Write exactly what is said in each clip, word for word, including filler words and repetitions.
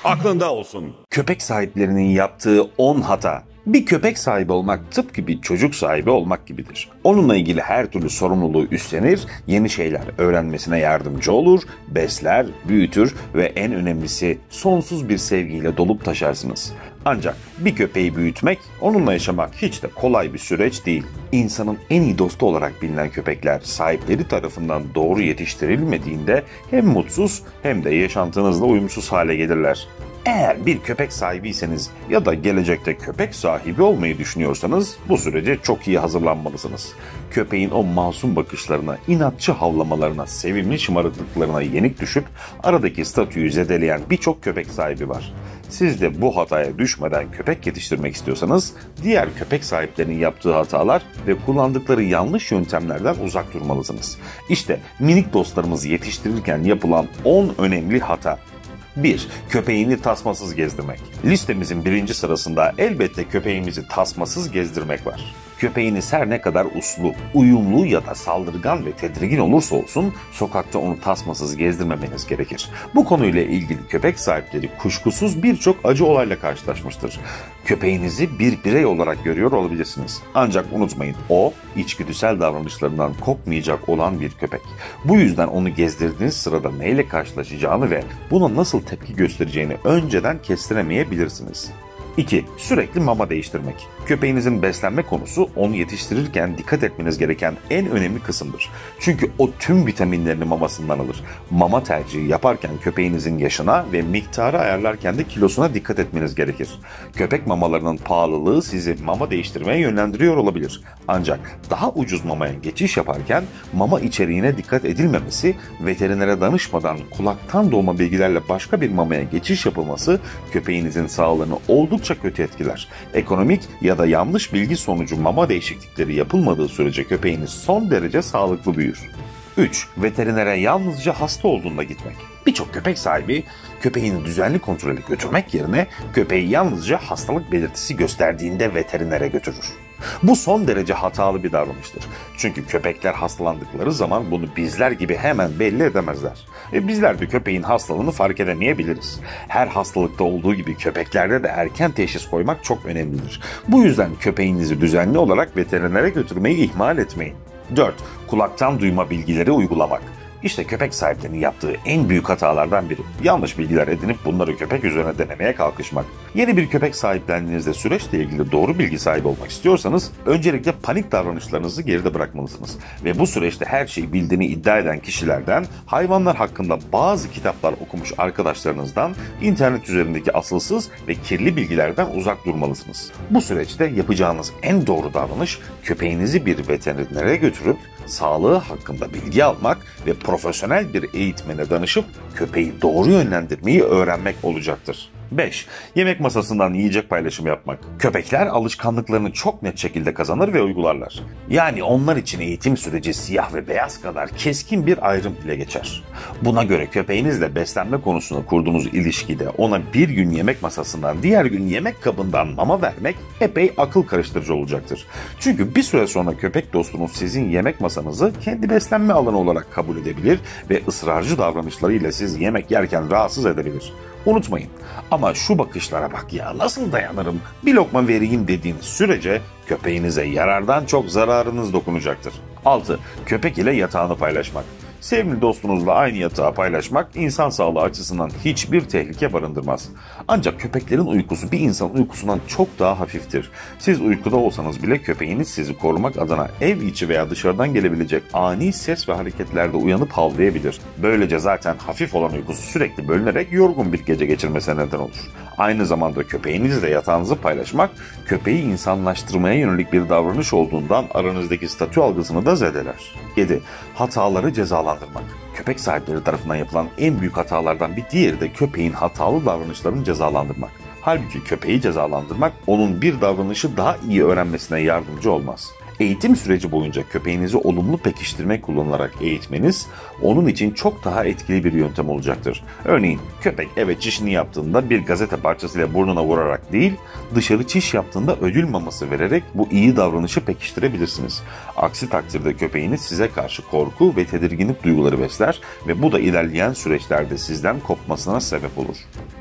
Aklında olsun. Köpek sahiplerinin yaptığı on hata. Bir köpek sahibi olmak tıpkı bir çocuk sahibi olmak gibidir. Onunla ilgili her türlü sorumluluğu üstlenir, yeni şeyler öğrenmesine yardımcı olur, besler, büyütür ve en önemlisi sonsuz bir sevgiyle dolup taşarsınız. Ancak bir köpeği büyütmek, onunla yaşamak hiç de kolay bir süreç değil. İnsanın en iyi dostu olarak bilinen köpekler sahipleri tarafından doğru yetiştirilmediğinde hem mutsuz hem de yaşantınızla uyumsuz hale gelirler. Eğer bir köpek sahibiyseniz ya da gelecekte köpek sahibi olmayı düşünüyorsanız bu sürece çok iyi hazırlanmalısınız. Köpeğin o masum bakışlarına, inatçı havlamalarına, sevimli şımarıklıklarına yenik düşüp aradaki statüyü zedeleyen birçok köpek sahibi var. Siz de bu hataya düşmeden köpek yetiştirmek istiyorsanız diğer köpek sahiplerinin yaptığı hatalar ve kullandıkları yanlış yöntemlerden uzak durmalısınız. İşte minik dostlarımızı yetiştirirken yapılan on önemli hata. bir. Köpeğini tasmasız gezdirmek. Listemizin birinci sırasında elbette köpeğimizi tasmasız gezdirmek var. Köpeğiniz her ne kadar uslu, uyumlu ya da saldırgan ve tedirgin olursa olsun sokakta onu tasmasız gezdirmemeniz gerekir. Bu konuyla ilgili köpek sahipleri kuşkusuz birçok acı olayla karşılaşmıştır. Köpeğinizi bir birey olarak görüyor olabilirsiniz. Ancak unutmayın, o içgüdüsel davranışlarından kopmayacak olan bir köpek. Bu yüzden onu gezdirdiğiniz sırada neyle karşılaşacağını ve buna nasıl tepki göstereceğini önceden kestiremeyebilirsiniz. iki. Sürekli mama değiştirmek. Köpeğinizin beslenme konusu onu yetiştirirken dikkat etmeniz gereken en önemli kısımdır. Çünkü o tüm vitaminlerini mamasından alır. Mama tercihi yaparken köpeğinizin yaşına ve miktarı ayarlarken de kilosuna dikkat etmeniz gerekir. Köpek mamalarının pahalılığı sizi mama değiştirmeye yönlendiriyor olabilir. Ancak daha ucuz mamaya geçiş yaparken mama içeriğine dikkat edilmemesi, veterinere danışmadan kulaktan dolma bilgilerle başka bir mamaya geçiş yapılması köpeğinizin sağlığını oldukça kötü etkiler. Ekonomik ya da yanlış bilgi sonucu mama değişiklikleri yapılmadığı sürece köpeğiniz son derece sağlıklı büyür. üç. Veterinere yalnızca hasta olduğunda gitmek. Birçok köpek sahibi köpeğini düzenli kontrole götürmek yerine köpeği yalnızca hastalık belirtisi gösterdiğinde veterinere götürür. Bu son derece hatalı bir davranıştır. Çünkü köpekler hastalandıkları zaman bunu bizler gibi hemen belli edemezler. E bizler de köpeğin hastalığını fark edemeyebiliriz. Her hastalıkta olduğu gibi köpeklerde de erken teşhis koymak çok önemlidir. Bu yüzden köpeğinizi düzenli olarak veterinere götürmeyi ihmal etmeyin. dört. Kulaktan duyma bilgileri uygulamak. İşte köpek sahiplerinin yaptığı en büyük hatalardan biri. Yanlış bilgiler edinip bunları köpek üzerine denemeye kalkışmak. Yeni bir köpek sahiplendiğinizde süreçle ilgili doğru bilgi sahibi olmak istiyorsanız öncelikle panik davranışlarınızı geride bırakmalısınız. Ve bu süreçte her şeyi bildiğini iddia eden kişilerden, hayvanlar hakkında bazı kitaplar okumuş arkadaşlarınızdan, internet üzerindeki asılsız ve kirli bilgilerden uzak durmalısınız. Bu süreçte yapacağınız en doğru davranış köpeğinizi bir veterinere götürüp sağlığı hakkında bilgi almak ve profesyonel bir eğitmene danışıp köpeği doğru yönlendirmeyi öğrenmek olacaktır. beş. Yemek masasından yiyecek paylaşımı yapmak. Köpekler alışkanlıklarını çok net şekilde kazanır ve uygularlar. Yani onlar için eğitim süreci siyah ve beyaz kadar keskin bir ayrım ile geçer. Buna göre köpeğinizle beslenme konusunda kurduğunuz ilişkide ona bir gün yemek masasından diğer gün yemek kabından mama vermek epey akıl karıştırıcı olacaktır. Çünkü bir süre sonra köpek dostunuz sizin yemek masanızı kendi beslenme alanı olarak kabul edebilir ve ısrarcı davranışlarıyla siz yemek yerken rahatsız edebilir. Unutmayın, ama şu bakışlara bak ya, nasıl dayanırım, bir lokma vereyim dediğiniz sürece köpeğinize yarardan çok zararınız dokunacaktır. altı. Köpek ile yatağını paylaşmak. Sevimli dostunuzla aynı yatağı paylaşmak insan sağlığı açısından hiçbir tehlike barındırmaz. Ancak köpeklerin uykusu bir insanın uykusundan çok daha hafiftir. Siz uykuda olsanız bile köpeğiniz sizi korumak adına ev içi veya dışarıdan gelebilecek ani ses ve hareketlerde uyanıp havlayabilir. Böylece zaten hafif olan uykusu sürekli bölünerek yorgun bir gece geçirmesine neden olur. Aynı zamanda köpeğinizle yatağınızı paylaşmak, köpeği insanlaştırmaya yönelik bir davranış olduğundan aranızdaki statü algısını da zedeler. yedi. Hataları cezalandırmak. Köpek sahipleri tarafından yapılan en büyük hatalardan bir diğeri de köpeğin hatalı davranışlarını cezalandırmak. Halbuki köpeği cezalandırmak onun bir davranışı daha iyi öğrenmesine yardımcı olmaz. Eğitim süreci boyunca köpeğinizi olumlu pekiştirme kullanılarak eğitmeniz onun için çok daha etkili bir yöntem olacaktır. Örneğin köpek eve çişini yaptığında bir gazete parçasıyla burnuna vurarak değil, dışarı çiş yaptığında ödül maması vererek bu iyi davranışı pekiştirebilirsiniz. Aksi takdirde köpeğiniz size karşı korku ve tedirginlik duyguları besler ve bu da ilerleyen süreçlerde sizden kopmasına sebep olur.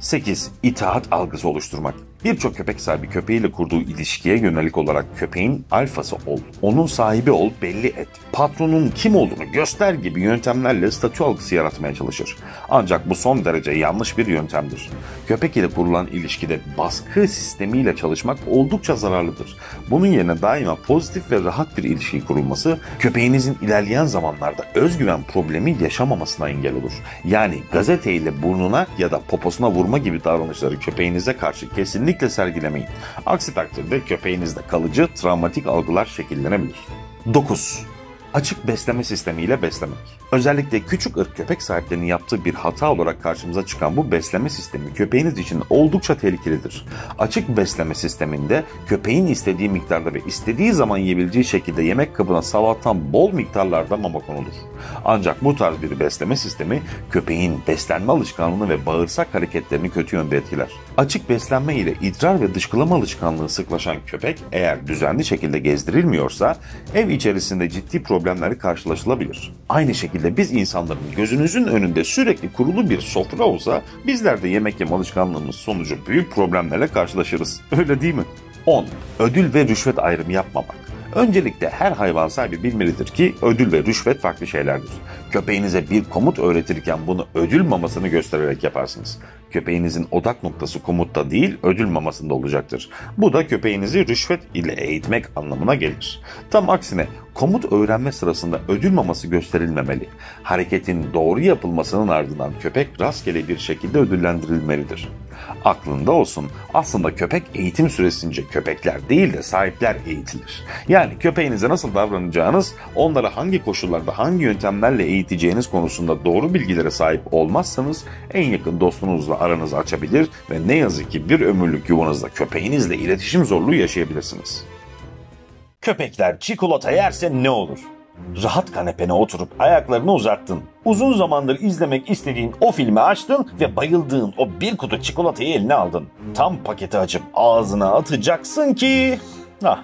sekiz. İtaat algısı oluşturmak. Birçok köpek sahibi köpeğiyle kurduğu ilişkiye yönelik olarak köpeğin alfası ol, onun sahibi ol, belli et, patronun kim olduğunu göster gibi yöntemlerle statü algısı yaratmaya çalışır. Ancak bu son derece yanlış bir yöntemdir. Köpek ile kurulan ilişkide baskı sistemiyle çalışmak oldukça zararlıdır. Bunun yerine daima pozitif ve rahat bir ilişki kurulması, köpeğinizin ilerleyen zamanlarda özgüven problemi yaşamamasına engel olur. Yani gazeteyle burnuna ya da poposuna vurma gibi davranışları köpeğinize karşı kesinlikle sergilemeyin. Aksi takdirde köpeğinizde kalıcı travmatik algılar şekillenebilir. dokuz. Açık besleme sistemiyle beslemek. Özellikle küçük ırk köpek sahiplerinin yaptığı bir hata olarak karşımıza çıkan bu besleme sistemi köpeğiniz için oldukça tehlikelidir. Açık besleme sisteminde köpeğin istediği miktarda ve istediği zaman yiyebileceği şekilde yemek kabına sabahtan bol miktarlarda mama konulur. Ancak bu tarz bir besleme sistemi köpeğin beslenme alışkanlığını ve bağırsak hareketlerini kötü yönde etkiler. Açık beslenme ile idrar ve dışkılama alışkanlığı sıklaşan köpek eğer düzenli şekilde gezdirilmiyorsa ev içerisinde ciddi problemleri karşılaşılabilir. Aynı şekilde biz insanların gözünüzün önünde sürekli kurulu bir sofra olsa bizler de yemek yeme alışkanlığımız sonucu büyük problemlerle karşılaşırız. Öyle değil mi? on. Ödül ve rüşvet ayrımı yapmamak. Öncelikle her hayvan sahibi bilmelidir ki ödül ve rüşvet farklı şeylerdir. Köpeğinize bir komut öğretirken bunu ödül mamasını göstererek yaparsınız. Köpeğinizin odak noktası komutta değil ödül mamasında olacaktır. Bu da köpeğinizi rüşvet ile eğitmek anlamına gelir. Tam aksine komut öğrenme sırasında ödül maması gösterilmemeli. Hareketin doğru yapılmasının ardından köpek rastgele bir şekilde ödüllendirilmelidir. Aklında olsun, aslında köpek eğitim süresince köpekler değil de sahipler eğitilir. Yani köpeğinize nasıl davranacağınız, onlara hangi koşullarda hangi yöntemlerle eğiteceğiniz konusunda doğru bilgilere sahip olmazsanız en yakın dostunuzla aranızı açabilir ve ne yazık ki bir ömürlük yuvanızda köpeğinizle iletişim zorluğu yaşayabilirsiniz. Köpekler çikolata yerse ne olur? Rahat kanepene oturup ayaklarını uzattın. Uzun zamandır izlemek istediğin o filmi açtın ve bayıldığın o bir kutu çikolatayı eline aldın. Tam paketi açıp ağzına atacaksın ki... Ah,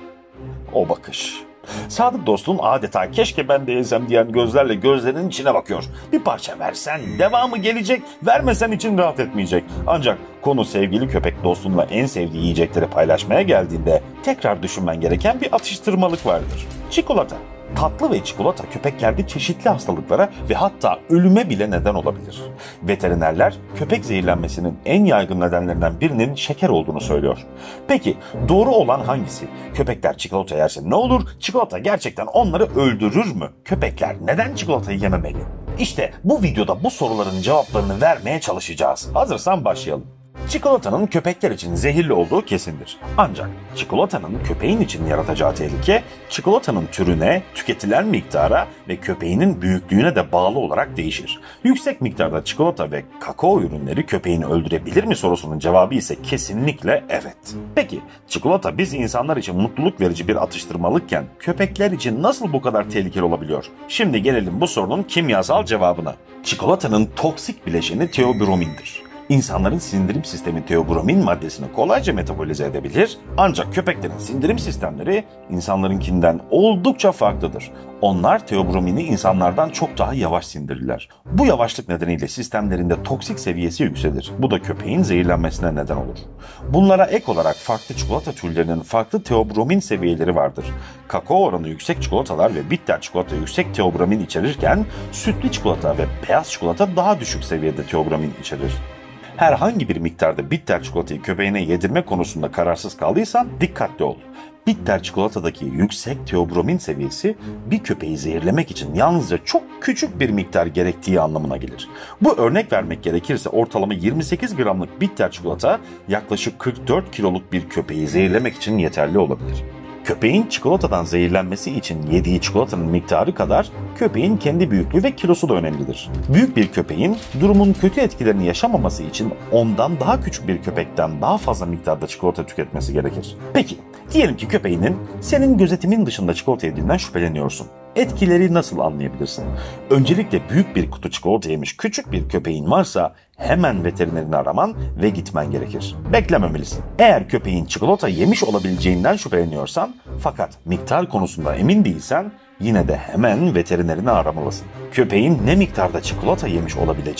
o bakış. Sadık dostun adeta keşke ben de yesem diyen gözlerle gözlerinin içine bakıyor. Bir parça versen devamı gelecek, vermesen için rahat etmeyecek. Ancak konu sevgili köpek dostunla en sevdiği yiyecekleri paylaşmaya geldiğinde tekrar düşünmen gereken bir atıştırmalık vardır. Çikolata. Tatlı ve çikolata köpeklerde çeşitli hastalıklara ve hatta ölüme bile neden olabilir. Veterinerler köpek zehirlenmesinin en yaygın nedenlerinden birinin şeker olduğunu söylüyor. Peki doğru olan hangisi? Köpekler çikolata yerse ne olur? Çikolata gerçekten onları öldürür mü? Köpekler neden çikolatayı yememeli? İşte bu videoda bu soruların cevaplarını vermeye çalışacağız. Hazırsan başlayalım. Çikolatanın köpekler için zehirli olduğu kesindir. Ancak çikolatanın köpeğin için yaratacağı tehlike, çikolatanın türüne, tüketilen miktara ve köpeğinin büyüklüğüne de bağlı olarak değişir. Yüksek miktarda çikolata ve kakao ürünleri köpeğini öldürebilir mi sorusunun cevabı ise kesinlikle evet. Peki çikolata biz insanlar için mutluluk verici bir atıştırmalıkken köpekler için nasıl bu kadar tehlikeli olabiliyor? Şimdi gelelim bu sorunun kimyasal cevabına. Çikolatanın toksik bileşeni teobromindir. İnsanların sindirim sistemi teobromin maddesini kolayca metabolize edebilir, ancak köpeklerin sindirim sistemleri insanlarınkinden oldukça farklıdır. Onlar teobromini insanlardan çok daha yavaş sindirirler. Bu yavaşlık nedeniyle sistemlerinde toksik seviyesi yükselir. Bu da köpeğin zehirlenmesine neden olur. Bunlara ek olarak farklı çikolata türlerinin farklı teobromin seviyeleri vardır. Kakao oranı yüksek çikolatalar ve bitter çikolata yüksek teobromin içerirken sütlü çikolata ve beyaz çikolata daha düşük seviyede teobromin içerir. Herhangi bir miktarda bitter çikolatayı köpeğine yedirme konusunda kararsız kaldıysan dikkatli ol. Bitter çikolatadaki yüksek teobromin seviyesi bir köpeği zehirlemek için yalnızca çok küçük bir miktar gerektiği anlamına gelir. Bu örnek vermek gerekirse ortalama yirmi sekiz gramlık bitter çikolata yaklaşık kırk dört kiloluk bir köpeği zehirlemek için yeterli olabilir. Köpeğin çikolatadan zehirlenmesi için yediği çikolatanın miktarı kadar köpeğin kendi büyüklüğü ve kilosu da önemlidir. Büyük bir köpeğin durumun kötü etkilerini yaşamaması için ondan daha küçük bir köpekten daha fazla miktarda çikolata tüketmesi gerekir. Peki, diyelim ki köpeğinin senin gözetimin dışında çikolata yediğinden şüpheleniyorsun. Etkileri nasıl anlayabilirsin? Öncelikle büyük bir kutu çikolata yemiş küçük bir köpeğin varsa hemen veterinerini araman ve gitmen gerekir. Beklememelisin. Eğer köpeğin çikolata yemiş olabileceğinden şüpheleniyorsan fakat miktar konusunda emin değilsen yine de hemen veterinerini aramalısın. Köpeğin ne miktarda çikolata yemiş olabileceği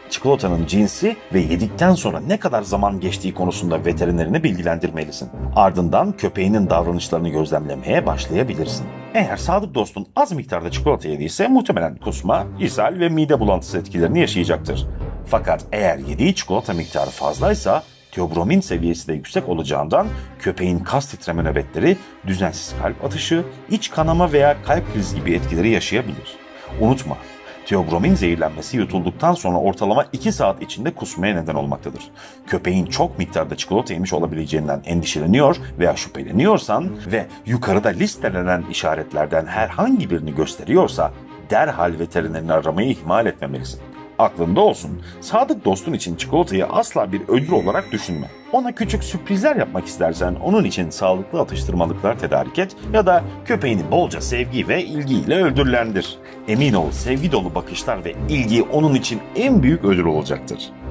Çikolatanın cinsi ve yedikten sonra ne kadar zaman geçtiği konusunda veterinerini bilgilendirmelisin. Ardından köpeğinin davranışlarını gözlemlemeye başlayabilirsin. Eğer sadık dostun az miktarda çikolata yediyse muhtemelen kusma, ishal ve mide bulantısı etkilerini yaşayacaktır. Fakat eğer yediği çikolata miktarı fazlaysa teobromin seviyesi de yüksek olacağından köpeğin kas titreme nöbetleri, düzensiz kalp atışı, iç kanama veya kalp krizi gibi etkileri yaşayabilir. Unutma, teobromin zehirlenmesi yutulduktan sonra ortalama iki saat içinde kusmaya neden olmaktadır. Köpeğin çok miktarda çikolata yemiş olabileceğinden endişeleniyor veya şüpheleniyorsan ve yukarıda listelenen işaretlerden herhangi birini gösteriyorsa derhal veterinerini aramayı ihmal etmemelisin. Aklında olsun, sadık dostun için çikolatayı asla bir ödül olarak düşünme. Ona küçük sürprizler yapmak istersen onun için sağlıklı atıştırmalıklar tedarik et ya da köpeğini bolca sevgi ve ilgiyle ödüllendir. Emin ol, sevgi dolu bakışlar ve ilgi onun için en büyük ödül olacaktır.